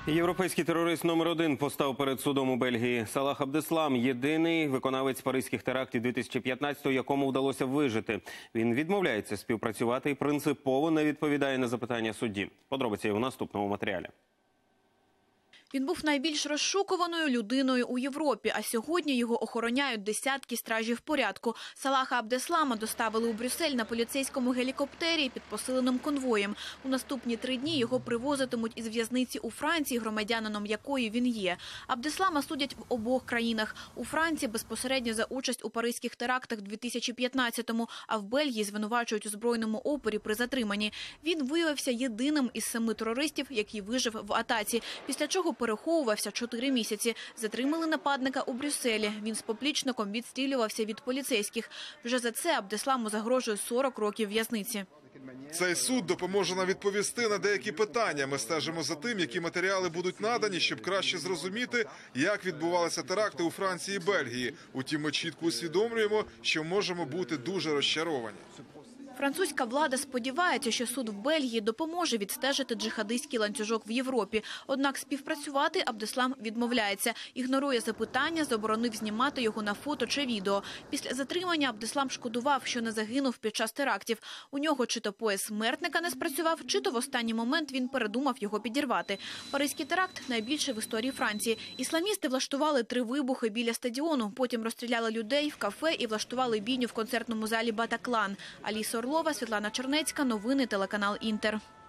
Європейський терорист номер 1 постав перед судом у Бельгії. Салах Абдеслам – єдиний виконавець паризьких терактів 2015-го, якому вдалося вижити. Він відмовляється співпрацювати і принципово не відповідає на запитання судді. Подробиці у наступному матеріалі. Він був найбільш розшукуваною людиною у Європі, а сьогодні його охороняють десятки стражів порядку. Салаха Абдеслама доставили у Брюссель на поліцейському гелікоптері під посиленим конвоєм. У наступні 3 дні його привозитимуть із в'язниці у Франції, громадянином якої він є. Абдеслама судять в обох країнах. У Франції безпосередньо за участь у паризьких терактах 2015-му, а в Бельгії звинувачують у збройному опорі при затриманні. Він виявився єдиним із 7 терористів, який вижив в атаці, після чого переховувався 4 місяці. Затримали нападника у Брюсселі. Він з поплічником відстрілювався від поліцейських. Вже за це Абдесламу загрожує 40 років в'язниці. Цей суд допоможе нам відповісти на деякі питання. Ми стежимо за тим, які матеріали будуть надані, щоб краще зрозуміти, як відбувалися теракти у Франції і Бельгії. Утім, ми чітко усвідомлюємо, що можемо бути дуже розчаровані. Французька влада сподівається, що суд в Бельгії допоможе відстежити джихадистський ланцюжок в Європі. Однак співпрацювати Абдеслам відмовляється. Ігнорує запитання, заборонив знімати його на фото чи відео. Після затримання Абдеслам шкодував, що не загинув під час терактів. У нього чи то пояс смертника не спрацював, чи то в останній момент він передумав його підірвати. Паризький теракт – найбільший в історії Франції. Ісламісти влаштували 3 вибухи біля стадіону, потім розстріляли людей в кафе і влаштували бійню в концертному залі «Батаклан». Аліса Орлова, Світлана Чернецька, новини телеканал «Інтер».